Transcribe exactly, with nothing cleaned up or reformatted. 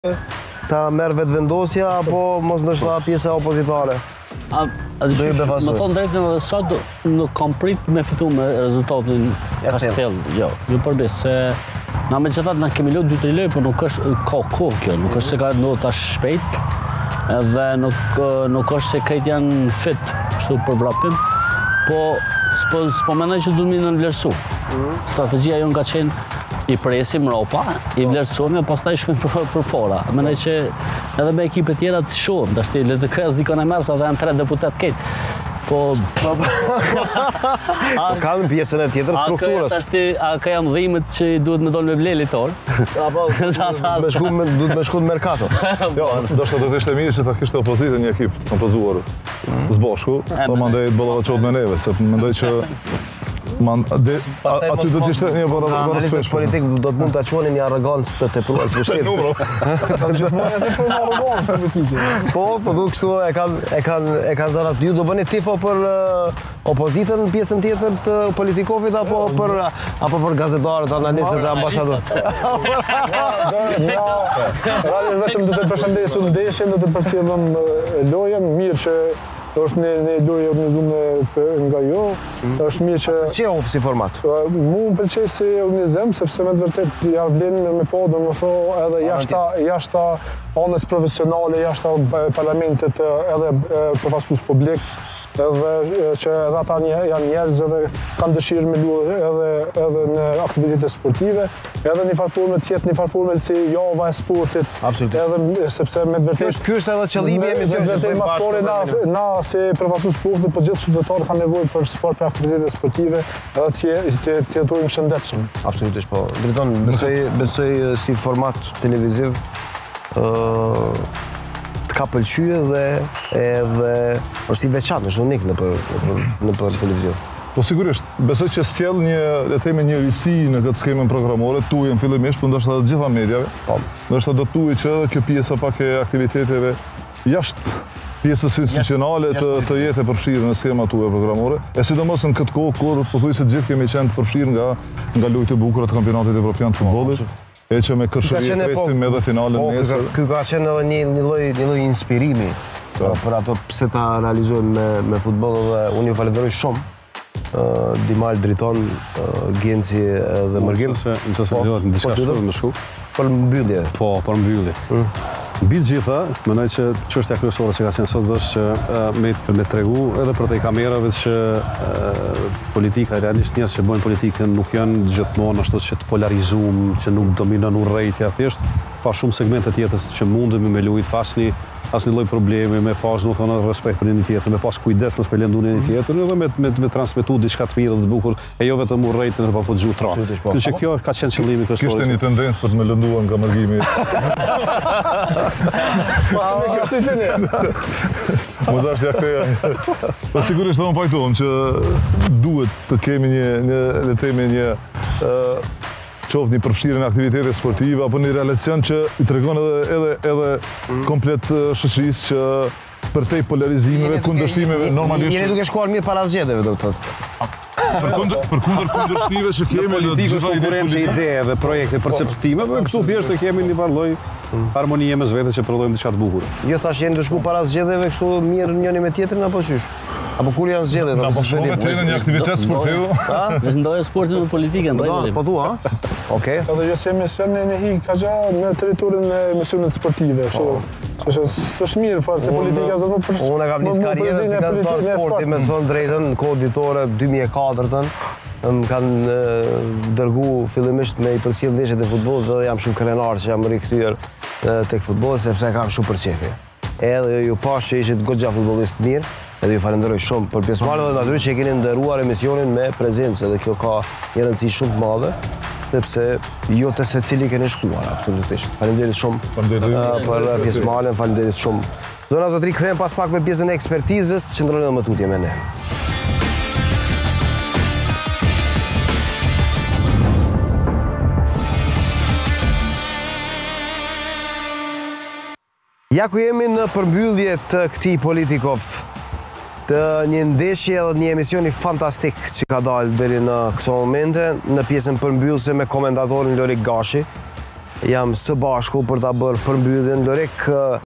ta merr vetë vendosja, apo mos ndoshta pjesa opozitare? Më thonë drejt në sot nuk kam prit me fitu me rezultatin Kastell, jo, jo përbis, se na me që thatë na kemi lojt dy tre lojë, por nuk është ka kohë kjo, nuk është se ka ndodhur tash shpejt, edhe nuk nuk është se krejt janë fit, kështu për vrapim, po s'po s'po mendoj që duhet më nënvlerësu. Strategjia jonë ka qenë i presim ropa, i vlerësojmë, pastaj shkojmë për, për para. Mendoj që edhe me ekipet tjera të shohim, tash ti le të kres dikon e merr sa dhe janë tre deputet këtë. Po kanë pjesën e tjetër strukturës. Tash ti a ka jam dhimbët që duhet më dolë me blelitor. Apo me shku me duhet me shku në merkato. Jo, ndoshta do të ishte mirë që ta kishte opozitën një ekip të kompozuar. Zbashku, po mandej bollava çot me neve, se mendoj që Man, de, a, aty do të ishte një bërë bërë analistët politik do të mund të quani një arrogancë të tepruar të vështirë. Po, po du kështu e kanë e kanë e kanë zanat. Ju do bëni tifo për uh, opozitën në pjesën tjetër të politikofit apo për apo për gazetarët, analistët e ambasadorët? Ja, realisht vetëm do të përshëndesim ndeshjen, do të përcjellim lojën, mirë që është një lojë organizuar nga jo, është mirë që... Pëlqeu si format? Mu më pëlqej si organizim, sepse me të vërtet ja vlen me po, do më thon edhe jashta, jashta anës profesionale, jashta parlamentet edhe përfaqësues publik, edhe që edhe ata janë njerëz edhe kanë dëshirë me luajë edhe edhe në aktivitete sportive, edhe në farforme të jetë në farforme si java e sportit. Edhe sepse me të vërtetë ky është edhe qëllimi i emisionit që bëjmë na na si përfaqësues sportit, po gjithë qytetarët kanë nevojë për sport, për aktivitete sportive, edhe të të të jetojmë shëndetshëm. Absolutisht po. Drejton, besoj besoj si format televiziv ë të ka pëlqyer dhe edhe është i veçantë, është unik në për në për televizion. Po sigurisht, besoj që sjell një, le të themi, një risi në këtë skemën programore, tuajmë fillimisht, por ndoshta të gjitha mediave. Po, ndoshta do tuaj që edhe kjo pjesa pak e aktiviteteve jashtë pjesës institucionale të të jetë e përfshirë në skemat tuaja programore, e sidomos në këtë kohë kur pothuajse të gjithë kemi qenë të përfshirë nga nga lojtë e bukura të kampionatit evropian të futbollit. E që me kërshëri e presim edhe finalin nesër. Ky ka qenë edhe një një lloj një lloj inspirimi për ato pse ta realizojmë me me futboll dhe unë ju falenderoj shumë. Dimal Driton, Genci dhe Mërgim. Nëse se lejohet në diçka shkruar më shku. Për mbyllje. Po, për mbyllje. Mbi të gjitha, mendoj që çështja kryesore që ka qenë sot është që me me tregu edhe për te kamerave që politika realisht njerëz që bëjnë politikën nuk janë gjithmonë ashtu që të polarizuar, që nuk dominon urrëtia thjesht, pa shumë segmente të jetës që mundemi me lujt pasni asnjë lloj problemi, me pas, do të thonë, respekt për një tjetër, me pas kujdes nëse lëndon një tjetër, edhe me me me transmetu diçka të mirë dhe të bukur, e jo vetëm urrëtin apo po xhu tra. Kështu që kjo ka qenë qëllimi kryesor. Kishte një tendencë për të më lënduar nga Mërgimi. Më dash ja këtej. Po sigurisht do të pajtohem që duhet të kemi një një le të themi një qoftë një përfshirje në aktivitete sportive apo një relacion që i tregon edhe edhe edhe komplet shoqërisë që përtej polarizimeve, kundërshtimeve normalisht. Jeni duke shkuar mirë para zgjedhjeve, do të thotë. Për kundër për kundër kundërshtive që kemi në gjitha konkurrencë ide dhe projekte perceptime, por këtu thjesht e kemi një lloj harmonie mes vetes që prodhojmë diçka të bukur. Jo thash jeni të shku para zgjedhjeve kështu mirë njëri me tjetrin apo çysh? Apo kur janë zgjedhjet? Apo shkojmë të në një aktivitet sportiv? Nëse ndoje sportin me politikën, ndaj. Po thua, ha? Okej. Edhe jo se mision në një ka gjë në territorin e misionet sportive, kështu. Që është mirë fare se politika zonë për. Unë kam nisë karrierën si gazetar sporti me thon drejtën në kohë ditore dy mijë e katërt-ën. Më kanë dërgu fillimisht me i përcjell ndeshjet e futbollit dhe jam shumë krenar që jam rikthyer tek futbolli sepse kam shumë përqefje. Edhe ju pash që ishit goxha futbollist mirë, edhe ju falenderoj shumë për pjesëmarrjen dhe natyrisht që e keni nderuar emisionin me prezencë dhe kjo ka një rëndësi shumë të madhe, sepse jo të secili keni shkuar absolutisht. Faleminderit shumë për pjesëmarrjen, faleminderit shumë. Zona zotëri, kthehem pas pak me pjesën e ekspertizës, qëndroni më tutje me ne. Ja ku jemi në përmbyllje të këtij Politikov, të një ndeshje dhe një emisioni fantastik që ka dalë deri në këto momente, në pjesën përmbyllëse me komendatorin Lorik Gashi. jam së bashku për ta bërë përmbylljen. Lorek